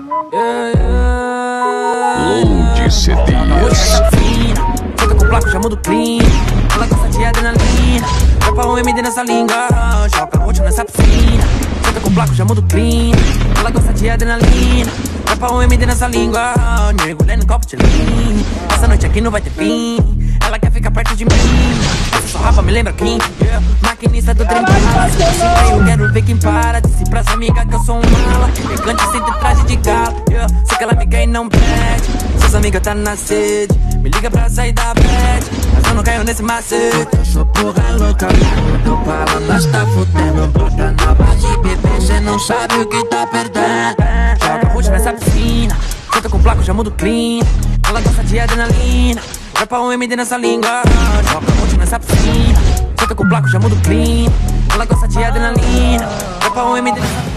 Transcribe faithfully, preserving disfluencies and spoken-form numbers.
Load C Ds. Senta com placo, já muda o clean. Ela gosta de adrenalina. Dropa um M D nessa língua, joga roxo nessa piscina. Senta com placo, já muda o clean. Ela gosta de adrenalina. Dropa um M D nessa língua, mergulhando no copo de lean. Essa noite aqui não vai ter fim. Ela quer ficar perto de mim. Essa sua rapa me lembra quem? Yeah. Maquinista do trem bala. Se eu quero ver quem para. Disse pras amigas que eu sou um mala. Elegante sem ter traje de gala. Yeah. Sei que ela me quer e não pede. Suas amigas tá na sede. Me liga pra sair da bad. Mas eu não caio nesse macete. Eu sou porra louca, louca. Fala, nós tá fudendo. Bota na base, bebê. Cê não sabe o que tá perdendo. Joga roxo nessa piscina. Senta com placo, já muda o clean. Ela gosta de adrenalina. Dropa um M D nessa língua, joga roxo nessa piscina. Senta com placo, já muda o clean. Ela gosta de adrenalina. Dropa um M D nessa